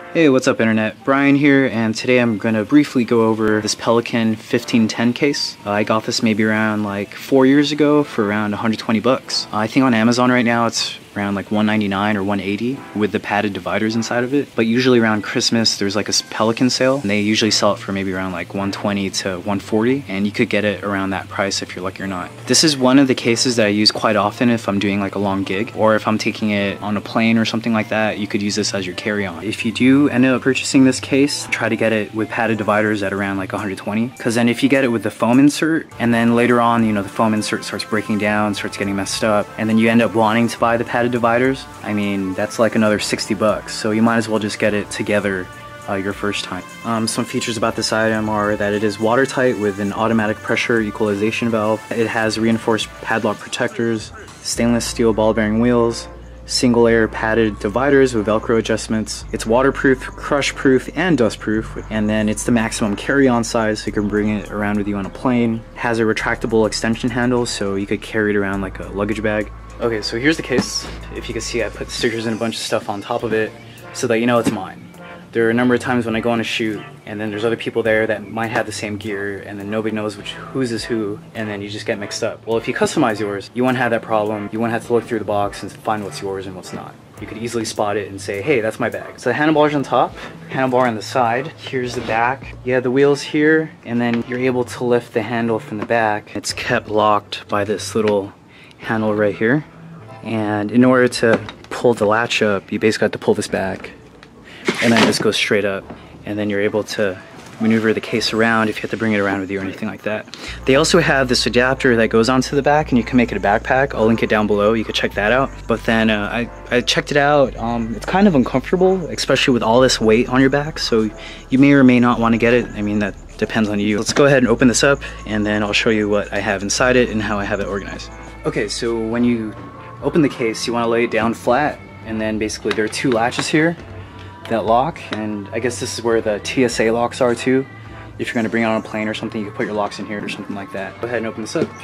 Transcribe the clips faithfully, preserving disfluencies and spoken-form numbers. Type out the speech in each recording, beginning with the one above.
Hey, what's up internet? Brian here, and today I'm gonna briefly go over this Pelican fifteen ten case. Uh, I got this maybe around like four years ago for around one hundred twenty bucks. Uh, I think on Amazon right now it's around like one ninety-nine or one eighty with the padded dividers inside of it. But usually around Christmas there's like a Pelican sale, and they usually sell it for maybe around like one twenty to one forty, and you could get it around that price if you're lucky or not. This is one of the cases that I use quite often if I'm doing like a long gig, or if I'm taking it on a plane or something like that. You could use this as your carry-on. If you do end up purchasing this case, try to get it with padded dividers at around like one hundred twenty, because then if you get it with the foam insert and then later on, you know, the foam insert starts breaking down, starts getting messed up, and then you end up wanting to buy the padded dividers, I mean, that's like another sixty bucks. So you might as well just get it together uh, your first time. Um, some features about this item are that it is watertight with an automatic pressure equalization valve. It has reinforced padlock protectors, stainless steel ball bearing wheels, single layer padded dividers with Velcro adjustments. It's waterproof, crush proof, and dust proof. And then it's the maximum carry-on size, so you can bring it around with you on a plane. It has a retractable extension handle, so you could carry it around like a luggage bag. Okay, so here's the case. If you can see, I put stickers and a bunch of stuff on top of it so that you know it's mine. There are a number of times when I go on a shoot and then there's other people there that might have the same gear, and then nobody knows which whose is who, and then you just get mixed up. Well, if you customize yours, you won't have that problem. You won't have to look through the box and find what's yours and what's not. You could easily spot it and say, hey, that's my bag. So the handlebar's on top, handlebar on the side. Here's the back. You have the wheels here, and then you're able to lift the handle from the back. It's kept locked by this little handle right here. And in order to pull the latch up, you basically have to pull this back, and then this goes straight up, and then you're able to maneuver the case around if you have to bring it around with you or anything like that. They also have this adapter that goes onto the back, and you can make it a backpack. I'll link it down below, you can check that out. But then uh, I, I checked it out. Um, it's kind of uncomfortable, especially with all this weight on your back, so you may or may not want to get it. I mean, that depends on you. Let's go ahead and open this up, and then I'll show you what I have inside it and how I have it organized. Okay, so when you open the case, you want to lay it down flat, and then basically there are two latches here that lock, and I guess this is where the T S A locks are too. If you're going to bring it on a plane or something, you can put your locks in here or something like that. Go ahead and open this up.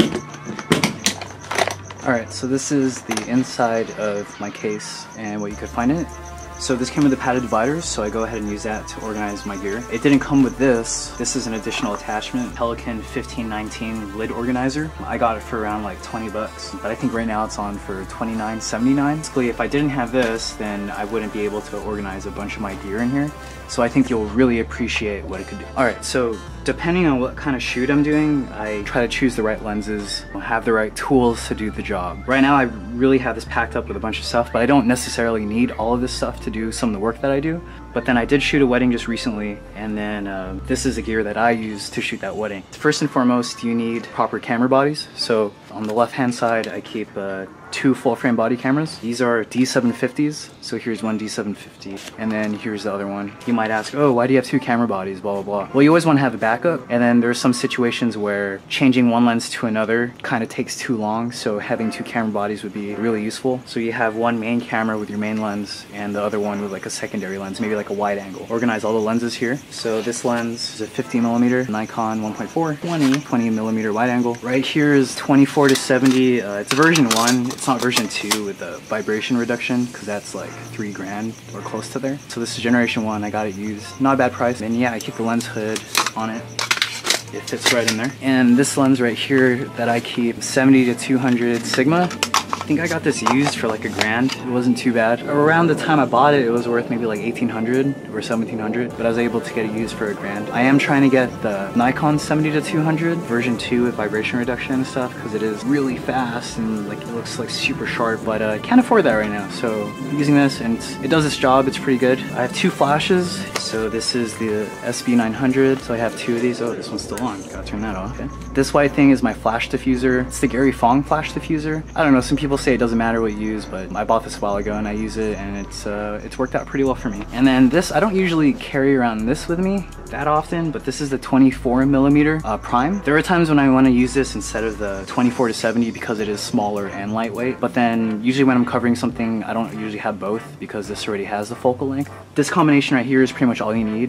Alright, so this is the inside of my case and what you could find in it. So this came with the padded dividers, so I go ahead and use that to organize my gear. It didn't come with this. This is an additional attachment, Pelican fifteen nineteen lid organizer. I got it for around like twenty bucks, but I think right now it's on for twenty-nine seventy-nine. Basically, if I didn't have this, then I wouldn't be able to organize a bunch of my gear in here. So I think you'll really appreciate what it could do. Alright, so depending on what kind of shoot I'm doing, I try to choose the right lenses, have the right tools to do the job. Right now I really have this packed up with a bunch of stuff, but I don't necessarily need all of this stuff to do some of the work that I do. But then I did shoot a wedding just recently, and then uh, this is the gear that I use to shoot that wedding. First and foremost, you need proper camera bodies. So on the left hand side, I keep uh, two full frame body cameras. These are D seven fifties, so here's one D seven fifty, and then here's the other one. You might ask, oh, why do you have two camera bodies, blah, blah, blah. Well, you always want to have a backup, and then there's some situations where changing one lens to another kind of takes too long, so having two camera bodies would be really useful. So you have one main camera with your main lens, and the other one with like a secondary lens, maybe like a wide angle. Organize all the lenses here. So this lens is a fifty millimeter Nikon one point four, twenty, twenty millimeter wide angle. Right here is twenty-four to seventy. Uh, it's version one. It's not version two with the vibration reduction, because that's like three grand or close to there. So this is generation one. I got it used. Not a bad price. And yeah, I keep the lens hood on it. It fits right in there. And this lens right here that I keep, seventy to two hundred Sigma. I think I got this used for like a grand. It wasn't too bad. Around the time I bought it, it was worth maybe like eighteen hundred or seventeen hundred, but I was able to get it used for a grand. I am trying to get the Nikon seventy to two hundred version two with vibration reduction and stuff, because it is really fast and like it looks like super sharp, but I uh, can't afford that right now. So I'm using this, and it does its job. It's pretty good. I have two flashes. So this is the S B nine hundred. So I have two of these. Oh, this one's still on. Gotta turn that off. Okay. This white thing is my flash diffuser. It's the Gary Fong flash diffuser. I don't know, some people say it doesn't matter what you use, but I bought this a while ago and I use it, and it's uh, it's worked out pretty well for me. And then this, I don't usually carry around this with me that often, but this is the twenty-four millimeter uh, prime. There are times when I want to use this instead of the twenty-four to seventy because it is smaller and lightweight, but then usually when I'm covering something, I don't usually have both because this already has the focal length. This combination right here is pretty much all you need.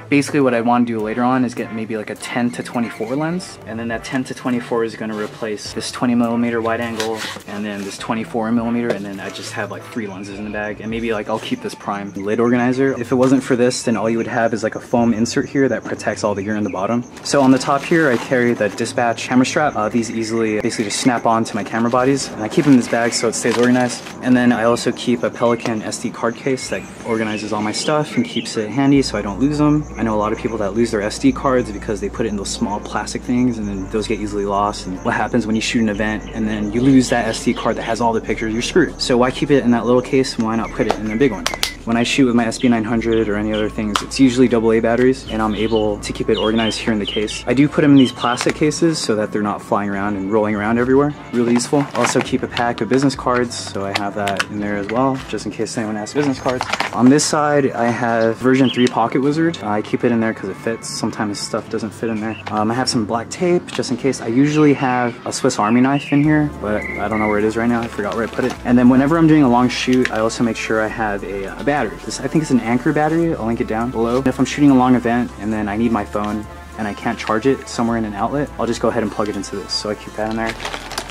Basically what I want to do later on is get maybe like a ten to twenty-four lens, and then that ten to twenty-four is going to replace this twenty millimeter wide angle and then this twenty-four millimeter, and then I just have like three lenses in the bag, and maybe like I'll keep this prime lid organizer. If it wasn't for this, then all you would have is like a foam insert here that protects all the gear in the bottom. So on the top here I carry the dispatch camera strap. Uh, these easily basically just snap on to my camera bodies, and I keep them in this bag so it stays organized. And then I also keep a Pelican S D card case that organizes all my stuff and keeps it handy so I don't lose them. I know a lot of people that lose their S D cards because they put it in those small plastic things, and then those get easily lost. And what happens when you shoot an event and then you lose that S D card that has all the pictures, you're screwed. So why keep it in that little case? Why not put it in a big one? When I shoot with my S B nine hundred or any other things, it's usually double A batteries, and I'm able to keep it organized here in the case. I do put them in these plastic cases so that they're not flying around and rolling around everywhere. Really useful. Also keep a pack of business cards, so I have that in there as well, just in case anyone asks business cards. On this side, I have version three Pocket Wizard. I keep it in there because it fits. Sometimes stuff doesn't fit in there. Um, I have some black tape, just in case. I usually have a Swiss Army knife in here, but I don't know where it is right now. I forgot where I put it. And then whenever I'm doing a long shoot, I also make sure I have a, a battery. This, I think it's an Anchor battery. I'll link it down below. And if I'm shooting a long event and then I need my phone and I can't charge it somewhere in an outlet, I'll just go ahead and plug it into this. So I keep that in there.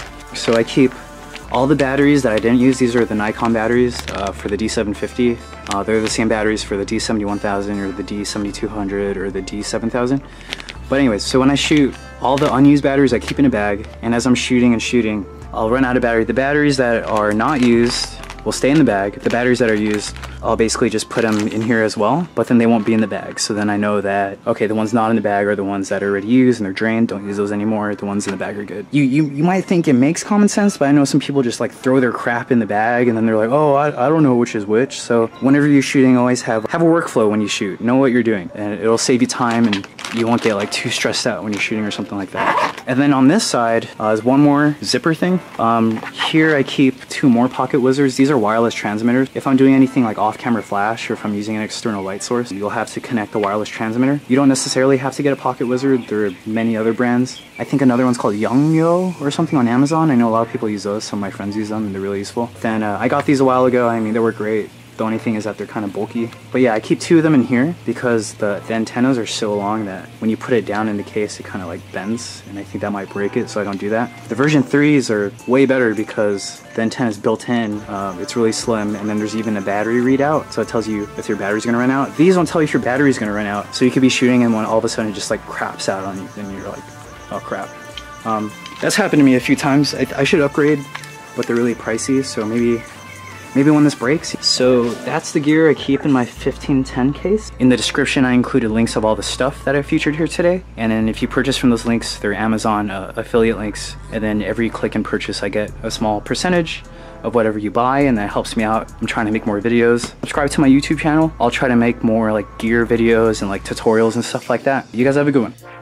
So I keep all the batteries that I didn't use. These are the Nikon batteries uh, for the D seven fifty. Uh, they're the same batteries for the D seventy-one thousand or the D seventy-two hundred or the D seven thousand. But anyways, so when I shoot, all the unused batteries I keep in a bag, and as I'm shooting and shooting, I'll run out of battery. The batteries that are not used will stay in the bag. The batteries that are used, I'll basically just put them in here as well, but then they won't be in the bag. So then I know that, okay, the ones not in the bag are the ones that are already used and they're drained. Don't use those anymore. The ones in the bag are good. You you, you might think it makes common sense, but I know some people just like throw their crap in the bag and then they're like, oh, I, I don't know which is which. So whenever you're shooting, always have, have a workflow when you shoot. Know what you're doing, and it'll save you time and you won't get like too stressed out when you're shooting or something like that. And then on this side uh, is one more zipper thing. Um, here I keep two more Pocket Wizards. These are wireless transmitters. If I'm doing anything like off-camera flash, or if I'm using an external light source, you'll have to connect the wireless transmitter. You don't necessarily have to get a Pocket Wizard. There are many other brands. I think another one's called Youngyo or something on Amazon. I know a lot of people use those. Some of my friends use them and they're really useful. Then uh, I got these a while ago. I mean, they work great. The only thing is that they're kind of bulky. But yeah, I keep two of them in here because the, the antennas are so long that when you put it down in the case, it kind of like bends, and I think that might break it, so I don't do that. The version threes are way better because the antenna is built in. Um, it's really slim, and then there's even a battery readout, so it tells you if your battery's gonna run out. These don't tell you if your battery's gonna run out, so you could be shooting and when all of a sudden it just like craps out on you, and you're like, oh crap. Um, that's happened to me a few times. I, I should upgrade, but they're really pricey, so maybe Maybe when this breaks. So that's the gear I keep in my fifteen ten case. In the description I included links of all the stuff that I featured here today, and then if you purchase from those links, they're Amazon uh, affiliate links, and then every click and purchase I get a small percentage of whatever you buy, and that helps me out. I'm trying to make more videos. Subscribe to my YouTube channel. I'll try to make more like gear videos and like tutorials and stuff like that. You guys have a good one.